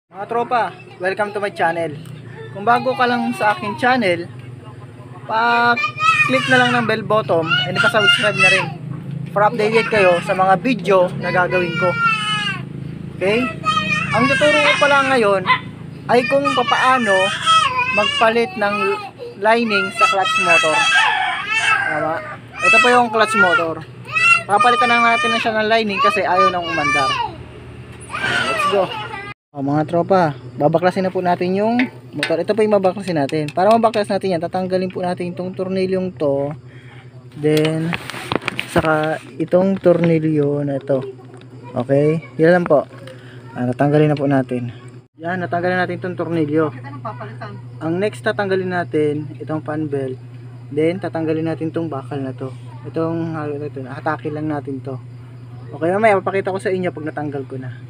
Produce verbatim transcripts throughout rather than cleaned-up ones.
Mga tropa, welcome to my channel. Kung bago ka lang sa akin channel, pa-click na lang ng bell button and pa-subscribe na rin para updated kayo sa mga video na gagawin ko. Okay? Ang tuturo ko pala ngayon ay kung papaano magpalit ng lining sa clutch motor. Tama? Ito po yung clutch motor. Papalitan lang natin na siya ng lining kasi ayaw nang umandar. Let's go. O, mga tropa, babaklasin na po natin yung motor. Ito po yung babaklasin natin. Para mabaklas natin yan, tatanggalin po natin itong tornilyong to. Then, saka itong tornilyo na ito. Okay? Yan lang po. Ah, natanggalin na po natin. Yan, natanggalin natin itong tornilyo. Ang next tatanggalin natin, itong fan belt. Then, tatanggalin natin itong bakal na to. Itong, ito, hatake lang natin to. Okay, mamaya, papakita ko sa inyo pag natanggal ko na.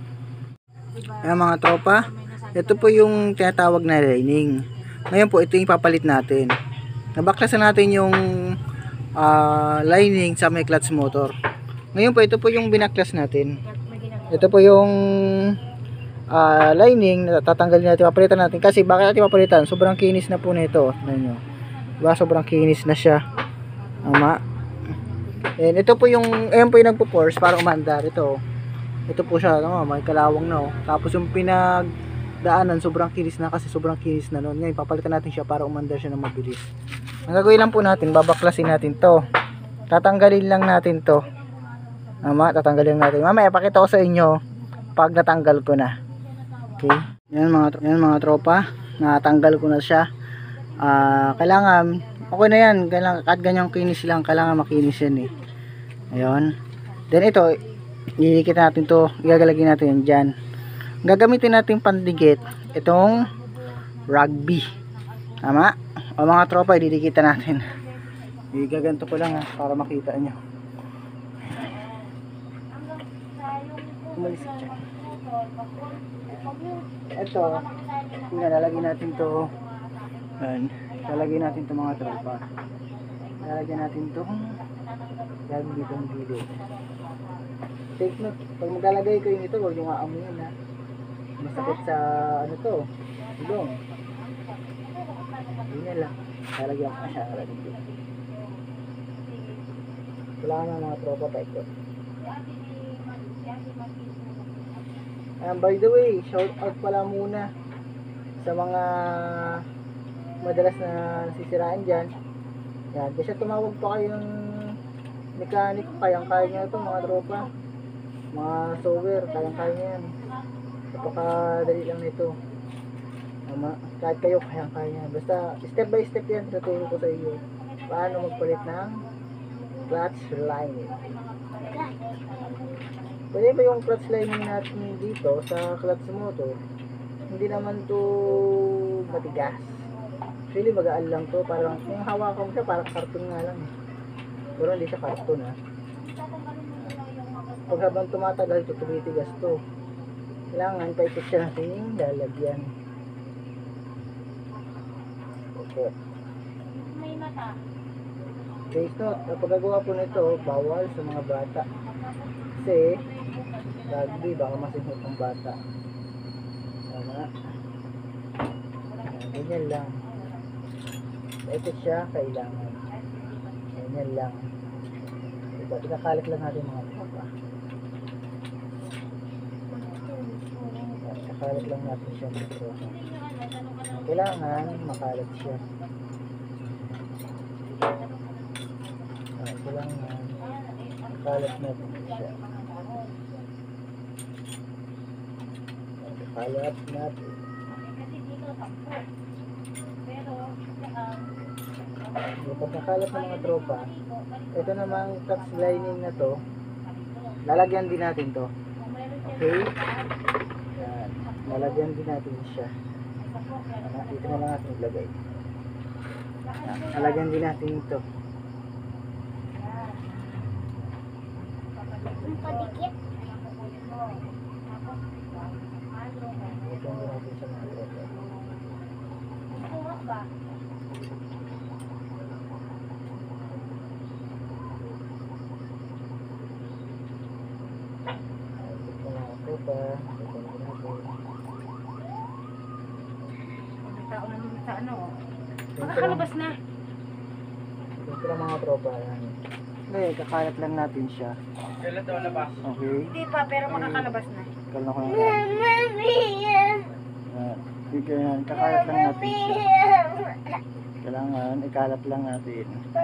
Ayan mga tropa, ito po yung tinatawag na lining. Ngayon po ito yung ipapalit natin. Nabaklasan natin yung uh, lining sa may clutch motor. Ngayon po ito po yung binaklas natin. Ito po yung uh, lining na tatanggalin natin, papalitan natin. Kasi bakit natin papalitan? Sobrang kinis na po nito. Tignan nyo. Diba? Sobrang kinis na siya. Tama. And ito po yung, ayan po yung nagpo-force para umandar. Ito. Ito po siya, no? May kalawang na, oh. Tapos yung pinagdaanan, sobrang kinis na kasi sobrang kinis na noon. Ngayon, papalitan natin siya para umandar siya ng mabilis. Ang gagawin lang po natin, babaklasin natin to. Tatanggalin lang natin to. Tama, tatanggalin lang natin. Mamaya, pakita ko sa inyo pag natanggal ko na. Okay? Yan mga, yan mga tropa, natanggal ko na siya. Uh, kailangan, okay na yan. Kailangan, kahit ganyang kinis lang, kailangan makinis yan eh. Ayun. Then ito, didikit natin to, igagalagin natin yan dyan. Gagamitin natin pandikit itong rugby. Tama? O mga tropa, didikitan natin. Igaganto ko lang ha, para makita nyo. Umalis siya. Ito, lalagyan natin to. Yan. Lalagyan natin to mga tropa. Lalagyan natin to. Rugby itong gilid. Take note, pag maglalagay kayo nito, huwag yung aamuin ha. Masakit sa ano to, ilong. Ganyan lang. Lalagyan ko na siya. Wala na mga tropa pa ito. Um, by the way, shout out pala muna sa mga madalas na nasisiraan dyan. Yan, kasi tumawag pa kayo ng mechanic, kayang-kaya nyo ito mga tropa. Mga software, kayang-kaya nyo yan. Napakadali lang nito. Tama, kahit kayo kayang-kaya nyo. Basta step by step yan, tuturo ko sa iyo paano magpalit ng clutch lining. Pwede ba yung clutch lining natin dito sa clutch motor, hindi naman to matigas. Actually magaan lang to, parang yung hawakan mo siya parang karton nga lang eh. Pero hindi siya karton ha. Pag habang tumatagal ito, tumitigas to. Kailangan paikot siya natin yung lalagyan. Okay. May mata. Take note, kapag gagawa po nito, bawal sa mga bata. Kasi, rugby, baka masinghot ng bata. Tama. Ganyan lang. Paikot siya, kailangan. Ganyan lang. Diba, pinakalit lang natin mga tropa. Makalat lang natin siya dito. Kailangan makalat siya. Kailangan makalat natin siya. Makalat natin. Kapag nakalat ng mga tropa, ito namang clutch lining na to, lalagyan din natin to. Okay? Yan. Lalagyan din natin siya. Dito na lang natin ilagay. Lalagyan din natin ito. Padikit. Ito na natin siya mga tropa. Ito na tropa. Ito na natin. sa ano. Makakalabas na. Ito lang mga tropa. Yan. Hindi, kakalat lang natin siya. Kailan daw na ba? Okay. Hindi pa, pero makakalabas na. Kailan ko na yan. Sige yan, kakalat lang natin siya. Kailangan, ikalat lang natin.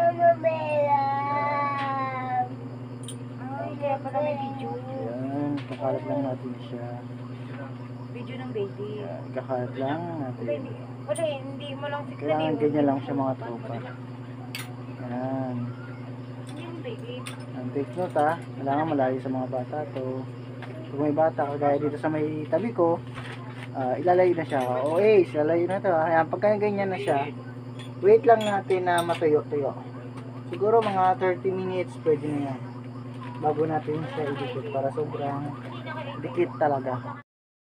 Ay, kaya pala may video. Yan, kakalat lang natin siya. Video ng baby. Yan, kakalat lang natin. Wala, hindi, wala, hindi mo lang sikla. Kailangan ganyan lang siya mga tropa. Yan. Hindi yung baby. Yan, take note ha. Kailangan malayo sa mga bata to. Kung may bata, kagaya dito sa may tabi ko, uh, ilalayo na siya. O eh, ilalayo na to ha. Yan, pagka ganyan na siya, wait lang natin na matuyo-tuyo. Siguro mga thirty minutes pwede na yan. Bago natin siya idikit para sobrang dikit talaga.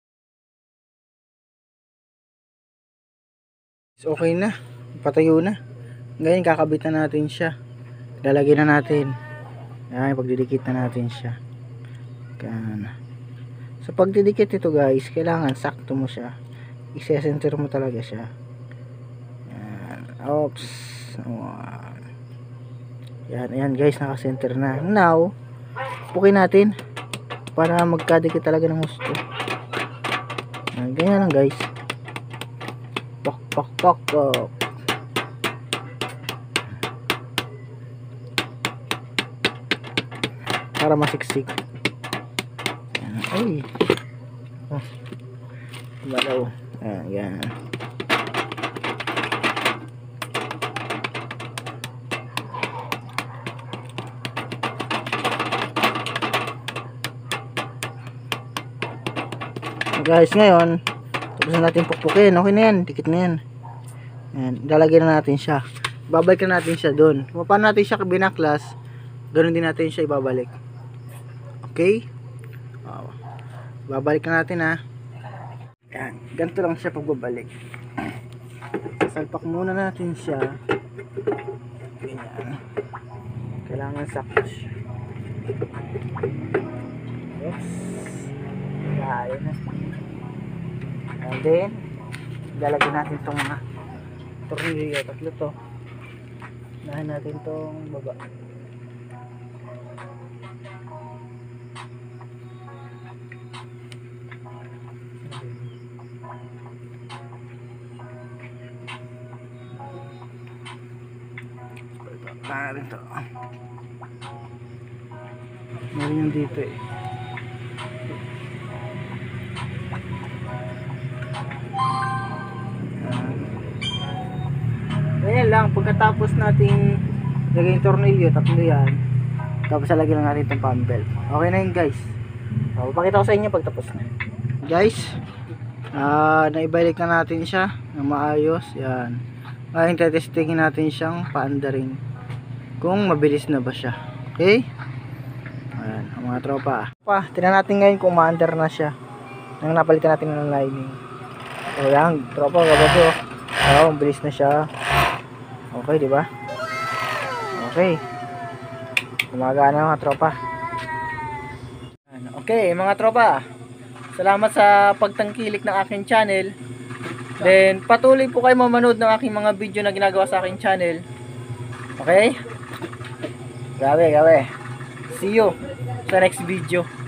So, okay na. Patayo na. Ngayon, kakabit na natin siya. Lalagyan na natin. Ayan, pagdidikit na natin siya. Ayan. Sa pagdidikit ito guys, kailangan sakto mo siya. I-center mo talaga siya. Ayan. Oops. Ayan, ayan guys, nakasenter na. Now, pukin natin para magkadikit talaga ng gusto. Ayan, ganyan lang guys. Pak pak pak pak. Para masiksik. Ay. Oh. Malaw. Ayan, yan. Guys, ngayon tapos na natin pukpukin. Okay na yan, dikit na yan. Ayan, lalagyan na natin siya. Babalik na natin siya doon. Kung paano natin siya binaklas, ganoon din natin siya ibabalik. Okay? Oh. Babalik na natin ha. Ayan, ganito lang siya pagbabalik. Salpak muna natin siya. Ganyan. Kailangan sakto siya. Oops. Ayun na. And then, lalagyan natin itong mga tornilyo. Tatlo to. Unahin natin itong baba. Para rin to. Meron yung dito eh. Ayan lang, pagkatapos nating lagay yung tornilyo, tatlo yan. Tapos lagyan lang natin itong pump belt. Okay na yun guys. So, papakita ko sa inyo pagtapos na. Guys, uh, naibalik na natin siya na maayos. Yan. Ngayon testingin natin siyang paandarin kung mabilis na ba siya. Okay? Ayan, ang mga tropa. Pa, tingnan natin ngayon kung maandar na siya. Nang napalitan natin ng lining. So yan, tropa, gabago. Oh, mabilis na siya. Okay, di ba? Okay. Gumagana mga tropa. Okay, mga tropa. Salamat sa pagtangkilik ng aking channel. Then, patuloy po kayo mamanood ng aking mga video na ginagawa sa aking channel. Okay? Grabe, grabe. See you sa next video.